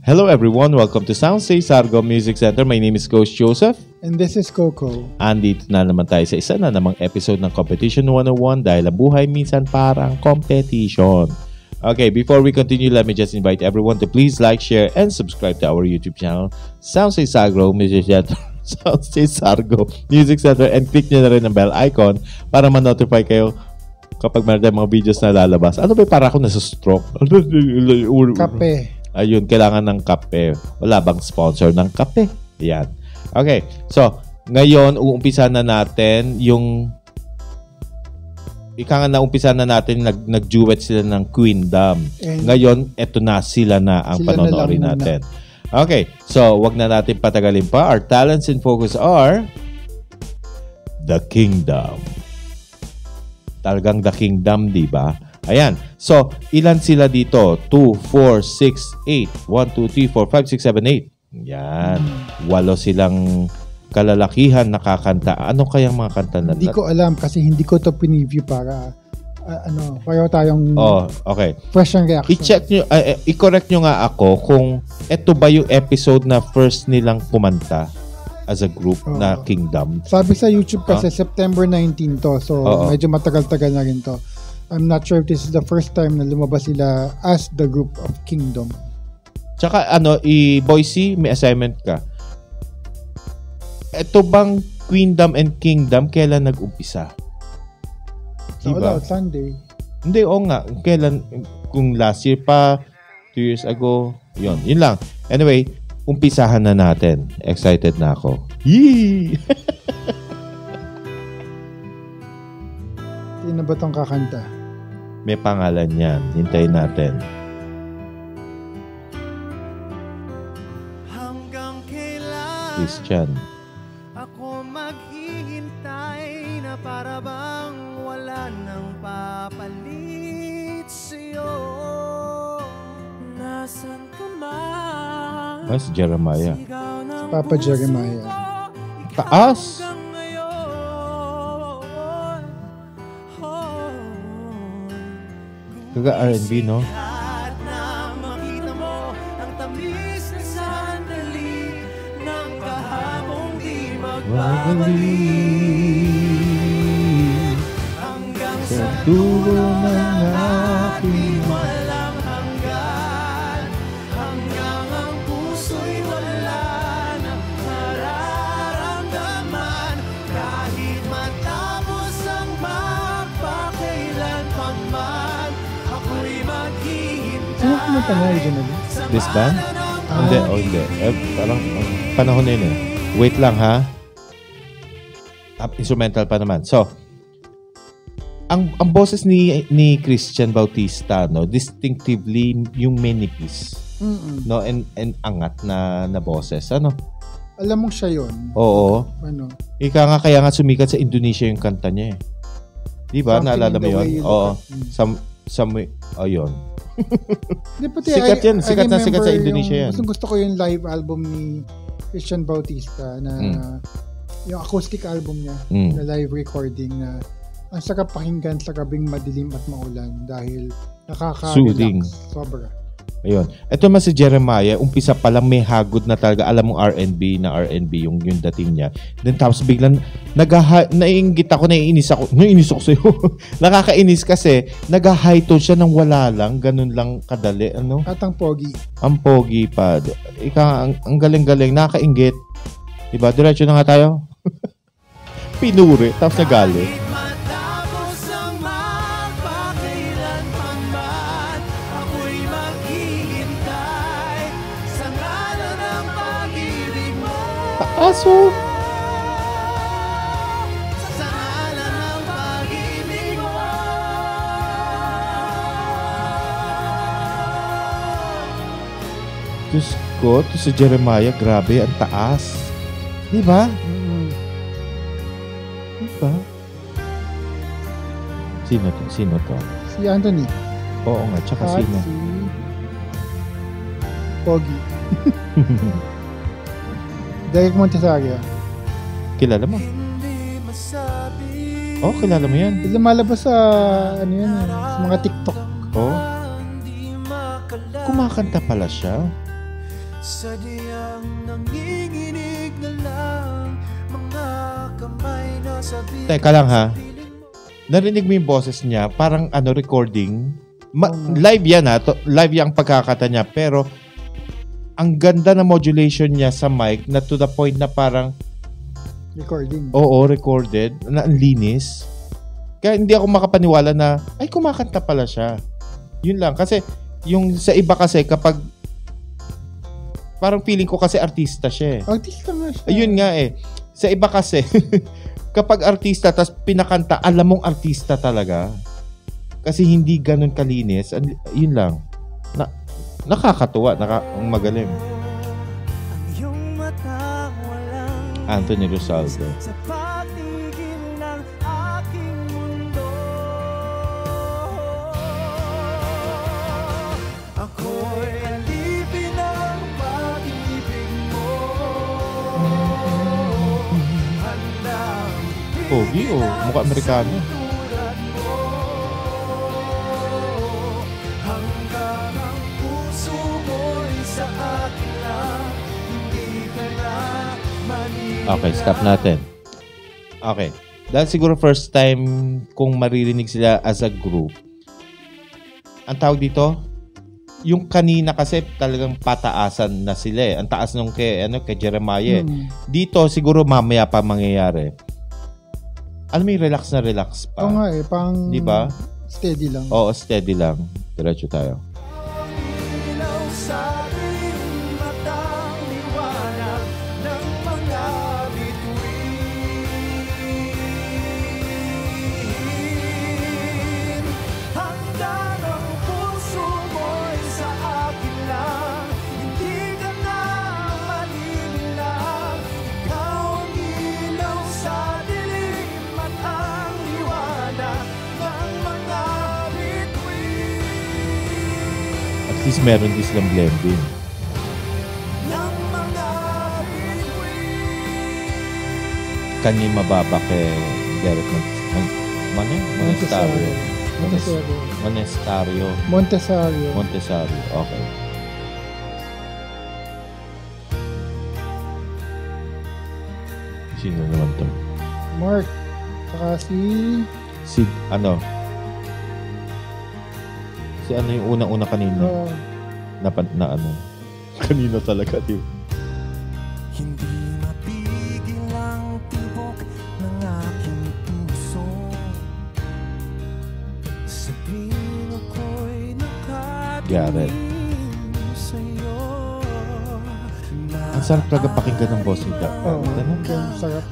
Hello everyone, welcome to Soundstage Sargo Music Center. My name is Coach Joseph. And this is Coco. Andito na naman tayo sa isa na namang episode ng Competition 101 dahil ang buhay minsan parang competition. Okay, before we continue, let me just invite everyone to please like, share, and subscribe to our YouTube channel, Soundstage Sargo Music Center. Soundstage Sargo Music Center, and click nyo na rin ang bell icon para ma-notify kayo kapag meron tayong mga videos na lalabas. Ano ba, para ako nasa stroke? Kape. Ayun, kailangan ng kape. Wala bang sponsor ng kape? Yan. Okay. So, ngayon, uumpisa na natin yung naumpisa na natin, nag-duet sila ng Queendom. Ngayon, eto na, sila na ang panonorin natin. Okay. So, wag na natin patagalin pa. Our talents in focus are The Kingdom. Talagang The Kingdom, di ba? Ayan. So, ilan sila dito? 2, 4, 6, 8. 1, 2, 3, 4, 5, 6, 7, 8. Yan. 8 silang kalalakihan nakakanta. Ano kayang mga kanta na? Hindi ko alam kasi hindi ko to pinreview para para tayong okay. fresh ang reaction. I-check nyo, i-correct nyo nga ako kung eto ba yung episode na first nilang kumanta as a group na Kingdom. Sabi sa YouTube kasi September 19 to. So, medyo matagal-tagal na rin to. I'm not sure if this is the first time na lumabas sila as the group of Kingdom. Tsaka Boise, may assignment ka. Ito bang Queendom and Kingdom, kailan nag-umpisa? Diba? Sunday. Hindi, nga. Kailan? Kung last year pa, 2 years ago, yun lang. Anyway, umpisahan na natin. Excited na ako. Yee! Sino ba itong kakanta? May pangalan yan. Hintayin natin. Hanggang kailan Christian. ako maghihintay na para bang wala nang papalit sa'yo? Nasaan ka man? Si Jeremiah. Si Papa Jeremiah. Taas! Kaga R&B, no? At na makita mo ang tamis na sandali ng kahapong di magbabalik hanggang sa dulo ng aking walang hanggan, hanggang ang puso'y wala nang nararamdaman kahit matapos ang magpakailanman. Sino kumanta na originally? This band? Hindi. Parang panahon na yun eh. Wait lang ha. Instrumental pa naman. So, ang boses ni Christian Bautista, no, distinctively yung menipis. No, and angat na boses. Ano? Alam mo siya yun? Oo. Ano? Kaya nga sumikat sa Indonesia yung kanta niya eh. Diba? Naalala mo yun? Oo. Yun. Sikat yan. Sikat na sikat sa Indonesia yan. Gusto ko yung live album ni Christian Bautista na yung acoustic album niya na live recording na ang sarap pakinggan sa gabing madilim at maulan dahil soothing. Sobra. Ayun. Ito mas si Jeremiah, umpisa pa lang may hagod na talaga. Alam mong R&B yung dating niya. Then tapos biglang naiinggit ako, naiinis ako sa'yo. Nakakainis kasi nag-high tone siya nang wala lang. Ganun lang kadali. Ano? At ang pogi. Ang pogi pa. Ang galing-galing. Nakakainggit. Diba? Diretso na nga tayo. Pinuri. Tapos nagalit. Aso. Sa ngalan ng pag-ibig mo. Diyos ko, to si Jeremiah, grabe, ang taas. Diba? Diba? Sino to? Si Anthony. Oo nga, tsaka sino? Si Pogi. Derek Montesario. Kilala mo? Kilala mo yan. Lumalabas sa sa mga TikTok. Kumakanta pala siya. Sadyang nanginginig na lang mga kamay na sabi. Teka lang ha. Narinig mo yung boses niya, parang recording. Live yan ha. Live yung pagkakata niya. Pero, ang ganda na modulation niya sa mic na to the point na parang recording. Oo, recorded. Na ang linis. Kaya hindi ako makapaniwala na, ay, kumakanta pala siya. Yun lang. Kasi, yung sa iba kasi, kapag parang feeling ko kasi artista siya eh. Artista nga siya. Ayun nga eh. Sa iba kasi, kapag artista, tas pinakanta, alam mong artista talaga. Kasi hindi ganun kalinis. Yun lang. Nakakatuwa. Ang magaling. Anthony Rosaldo. Sa patigil ng aking mundo, ako'y alipin ng pag-ibig mo. Handang Pogi o mukha Amerikano. hanggang ang puso mo'y sa akin lang, hindi ka na maniligaw. Okay, stop natin. Okay. Dahil siguro first time kung maririnig sila as a group. Ang tawag dito, yung kanina kasi talagang pataasan na sila eh. Ang taas nung kay Jeremiah. Dito siguro mamaya pa mangyayari. Alam mo yung relax na relax pa. Oo nga eh, pang diba? Steady lang. Oo, steady lang. Diretso tayo. Ilaw sa aking matang liwanag ng mga bituin. Hanggang ang puso mo'y sa akin lang, hindi ka na malililang. Ikaw ang ilaw sa dilim at ang liwanag ng mga bituin. At least meron din silang blending. Ng mga Kanya mababa kay Derek Monestario. Montesario. Okay. Sino naman to? Mark. Saka si yung unang-una kanina. Na kanina talaga, di ba? Hindi mapigil ang tibok ng aking puso. Sa tuwing ako'y Garrett. nakatingin sa'yo. Ang sarap talaga pakinggan ng boss nila. sarap.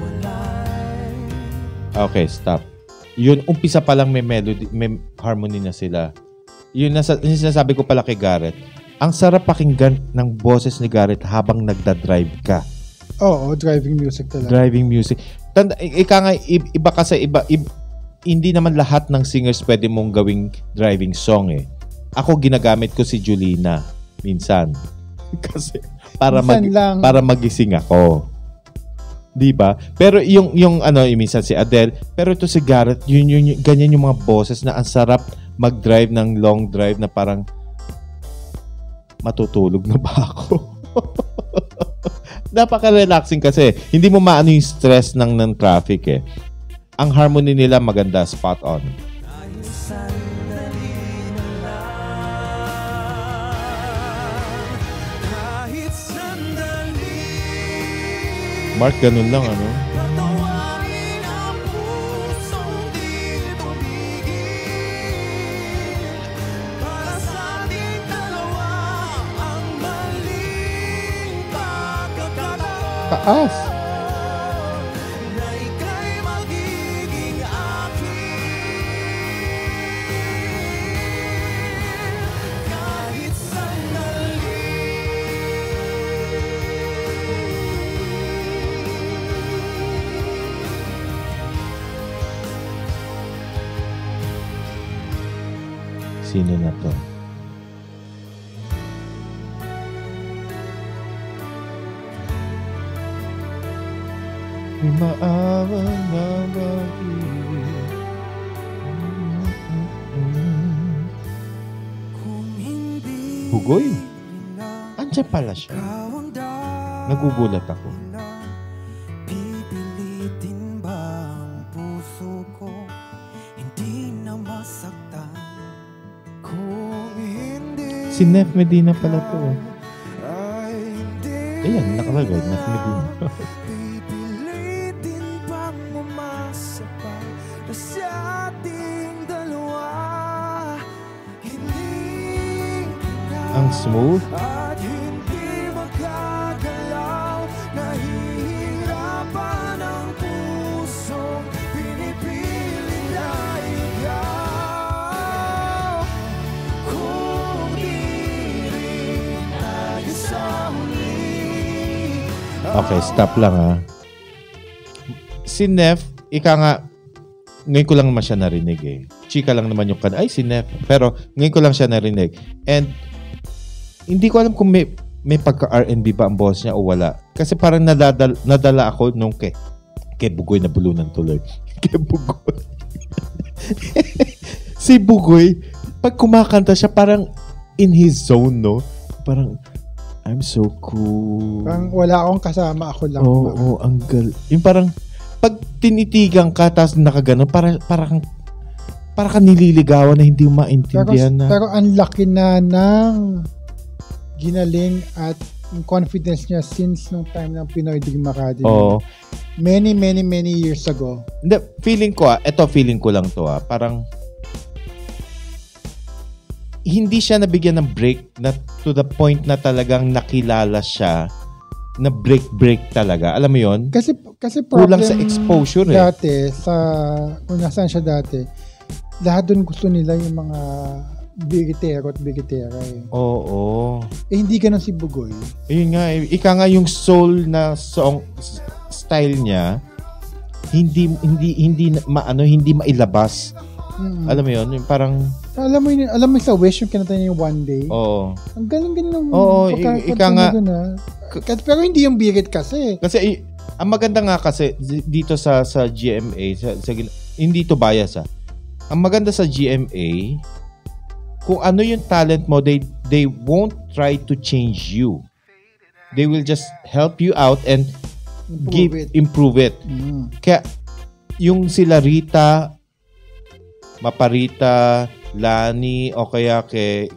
Okay, stop. Yun, umpisa pa lang may melody, may harmony na sila. Yun sinasabi ko pala kay Garrett. Ang sarap pakinggan ng boses ni Garrett habang nagda-drive ka. Oo, driving music talaga. Driving music. Iba kasi, hindi naman lahat ng singers pwede mong gawing driving song eh. Ako ginagamit ko si Julina minsan. Kasi para magising ako. 'Di ba? Pero yung minsan si Adele, pero ito si Garrett, yun ganyan yung mga boses na ang sarap mag-drive ng long drive na parang matutulog na ba ako? Napaka-relaxing kasi. Hindi mo maano yung stress ng traffic eh. Ang harmony nila maganda, spot on. Mark, ganun lang, ano? Taas! Sino na to? Maawang mabahig. Hugoy? Ano Nandiyan pala siya. Nagugulat ako. Pipilitin ba ang puso ko hindi na masaktan kung hindi Si Nef Medina pala to. Ayan, nakalagay. Nef Medina. pipilitin bang umasapa na sa ating dalawa hindi Ang smooth. at hindi magagalaw. Nahihirapan ang pusong pinipili na ikaw. Kung di rin tayo sa huli. Okay, stop lang ha. Si Nef, ika nga, ngayon ko lang naman siya narinig eh. Chika lang naman yung ay si Nef. Pero ngayon ko lang siya narinig. And hindi ko alam kung may pagka-R&B ba ang boss niya o wala. Kasi parang nadala ako nung kay Bugoy na bulunan tuloy. Kay Bugoy. Si Bugoy, pag kumakanta siya parang in his zone, no? Parang, I'm so cool. Parang wala akong kasama, ako lang. Oo, ang yung parang, pag tinitigan ka, tapos nakaganon, parang nililigawan na hindi mo maintindihan na. Pero ang laki na ng ginaling at yung confidence niya since nung time ng Pinoy Dream Academy. Oo. Many years ago. Hindi, feeling ko feeling ko lang to parang hindi siya nabigyan ng break na to the point na talagang nakilala siya na break talaga. Alam mo yon? Kasi kulang sa exposure dati, kung nasaan siya dati, lahat doon gusto nila yung mga bigitero at bigitera eh. Oo. Hindi ganun si Bugoy. Ayun nga, ika nga yung soul na song style niya, hindi mailabas. Alam mo yun, yung parang alam mo sa Wish yung kinanta niya yung One Day. Oo. Ang galing ng ika nga pero hindi yung birit kasi. Kasi ang maganda nga kasi dito sa GMA hindi to bias Ang maganda sa GMA, kung ano yung talent mo, they won't try to change you. They will just help you out and improve it. Kaya yung sila Rita, Maparita, Lani, o kaya kay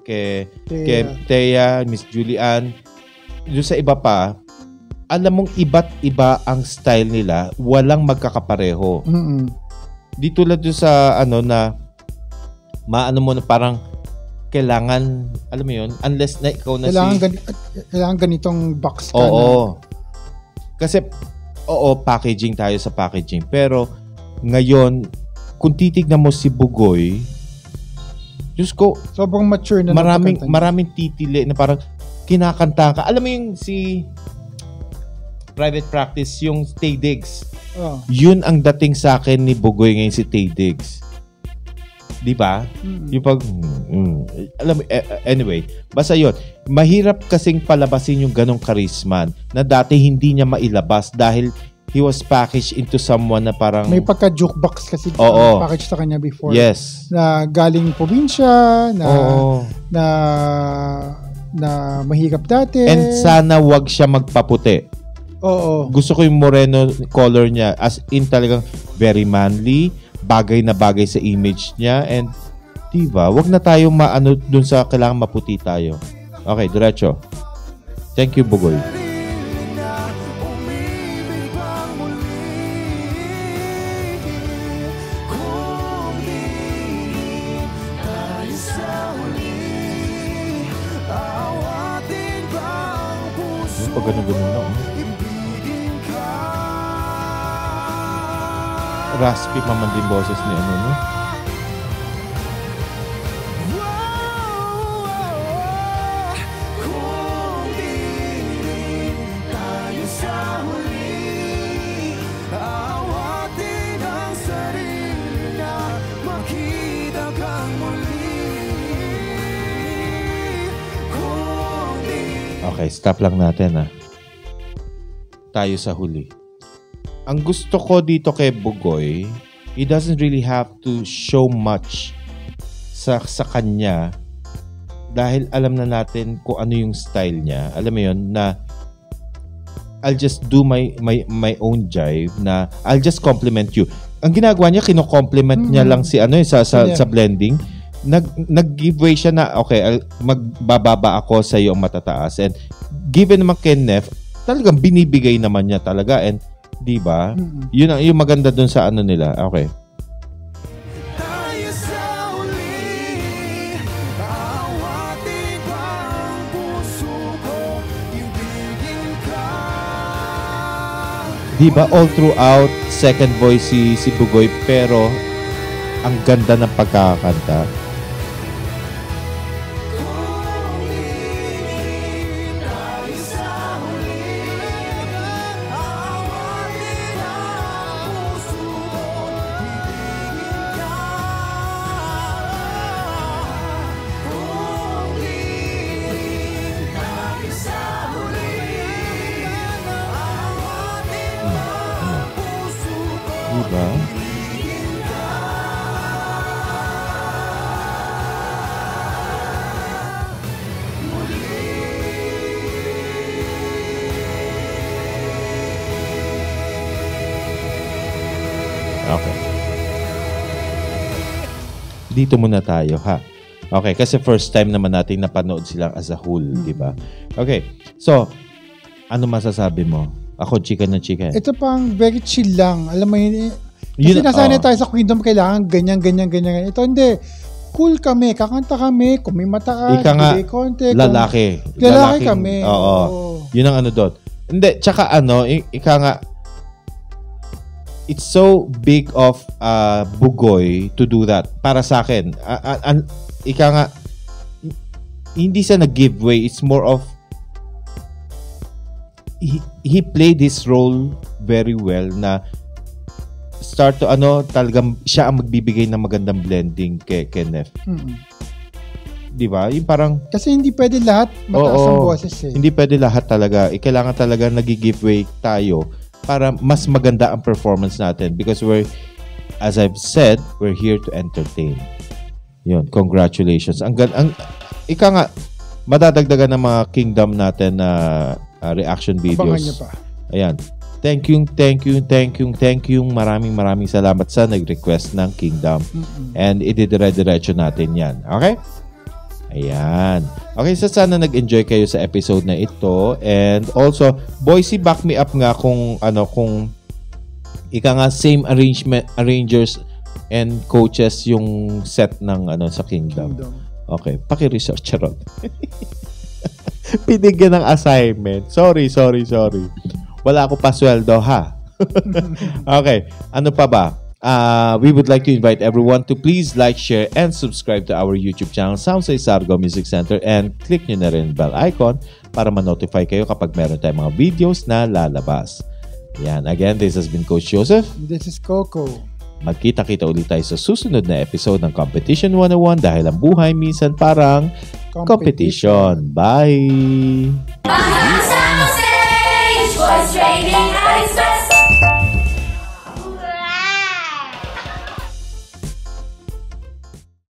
Thea, Miss Julian, doon sa iba pa, alam mong iba't iba ang style nila, walang magkakapareho. Di tulad doon sa na maano mo na parang kailangan, alam mo yun, unless na ikaw na kailangan ganitong box ka na. Kasi, packaging tayo sa packaging. Pero, ngayon, kung titignan mo si Bugoy, Diyos ko, sobrang mature na maraming titili na parang kinakanta ka. Alam mo yung si Private Practice, yung Tay Diggs. Yun ang dating sa akin ni Bugoy ngayon, si Tay Diggs. Di ba? Yung pag alam mo, anyway, basta yun. Mahirap kasing palabasin yung ganong charisma na dati hindi niya mailabas dahil he was packaged into someone na parang may pagka-jukebox kasi package sa kanya before. Yes. Na galing probinsya, na mahirap dati. And sana wag siya magpaputi. Gusto ko yung moreno color niya, as in talagang very manly, bagay na bagay sa image niya, and diba, wag na tayo maano dun sa kailangan maputi tayo. Okay, diretso. Thank you, Bugoy. Pag ganun-ganun na, raspy pa man din boses ni no? Okay, stop lang natin tayo sa huli. Ang gusto ko dito kay Bugoy, he doesn't really have to show much sa kanya dahil alam na natin kung ano yung style niya, alam mo yun, na I'll just do my own jive, na I'll just compliment you. Ang ginagawa niya, kino-compliment niya lang si sa blending. Nag-give way siya na, okay, magbababa ako sa iyo ang matataas. And given naman kay Neff, talagang binibigay naman niya talaga. And, di ba? Yun yung maganda dun sa ano nila. Okay. Di ba all throughout second voice si Bugoy, pero ang ganda ng pagkakanta. Diba? Okay. Dito muna tayo, ha? Okay, kasi first time naman natin napanood silang as a whole, di ba? Okay, so, ano masasabi mo? Ako, chika na chika. Ito pang very chill lang. Alam mo yun, kasi nasanay tayo sa Kingdom, kailangan ganyan. Ito hindi. Cool kami, kakanta kami, kung may mataas, may konti. Lalaki kami. Oo. Yun ang ano doon. Hindi, tsaka ika nga, it's so big of Bugoy to do that. Para sa akin, ika nga, hindi siya nag-give way. It's more of, he played his role very well na start to talagang siya ang magbibigay ng magandang blending kay Neff. Di ba? Yung parang kasi hindi pwede lahat mataas ang boses eh. Hindi pwede lahat talaga. Kailangan talaga nag-give way tayo para mas maganda ang performance natin because as I've said, we're here to entertain. Yun, congratulations. Ika nga, madadagdagan ng mga Kingdom natin na reaction videos. Abangan niyo pa. Ayan. Thank you. Maraming salamat sa nag-request ng Kingdom. And ididire-diretso natin yan. Okay? Ayan. Okay, so sana nag-enjoy kayo sa episode na ito. And also, Boise, back me up nga kung ika nga same arrangers and coaches yung set ng sa Kingdom. Okay, paki-research charot. Pinigyan ng assignment. Sorry. Wala ako pa sweldo, ha? Okay. Ano pa ba? We would like to invite everyone to please like, share, and subscribe to our YouTube channel, Soundsay Sargo Music Center, and click nyo na rin bell icon para ma-notify kayo kapag meron tayong mga videos na lalabas. Yan. Again, this has been Coach Joseph. This is Coco. Magkita-kita ulit tayo sa susunod na episode ng Competition 101 dahil ang buhay minsan parang competition. Bye!